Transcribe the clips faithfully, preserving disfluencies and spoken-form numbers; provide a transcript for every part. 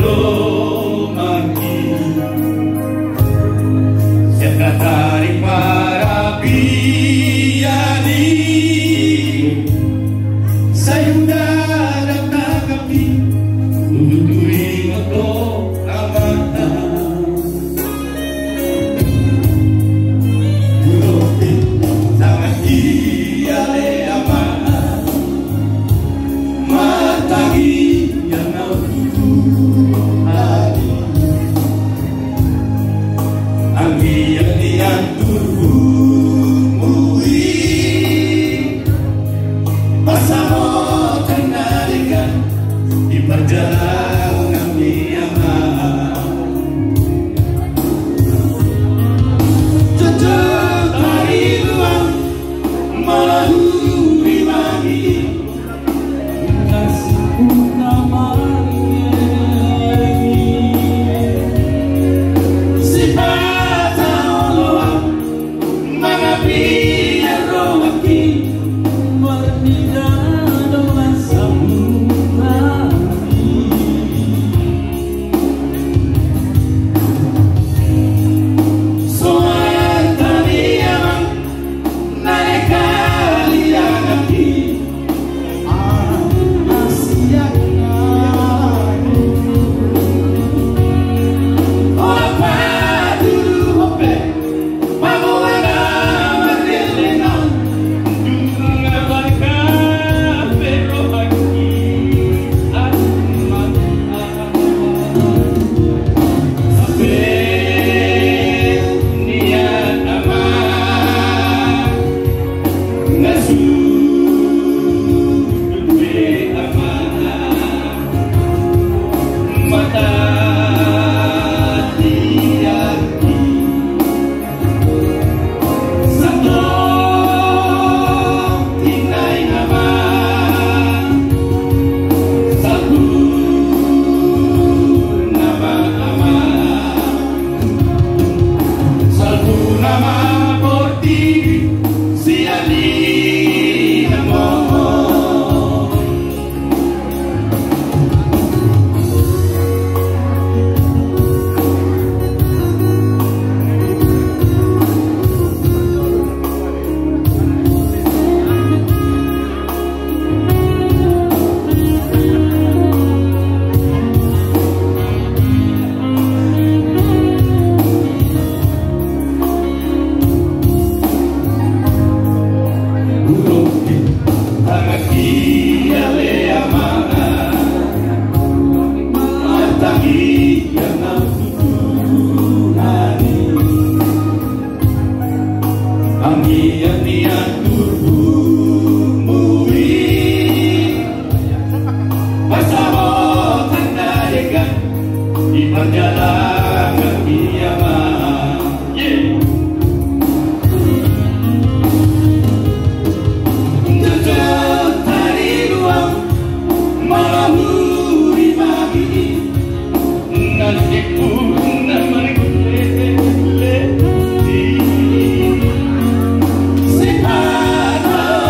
romaki siapa tarik para biyani sayuda nagtagapi tuturing ako amata bulote sangat iyale ama matagi yang nautuhari ang iyan-iyan turumui pasamo tanarikan di perjalanan ama cocok hari ruang melalui magi kasihku namanya sifat Allah mengapi romaki bernida dengan samurani soal tadi yang naik kali yang api perjalanan kiamat jujur hari ruang melalui magi nasiku namanya leti sifat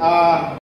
uh,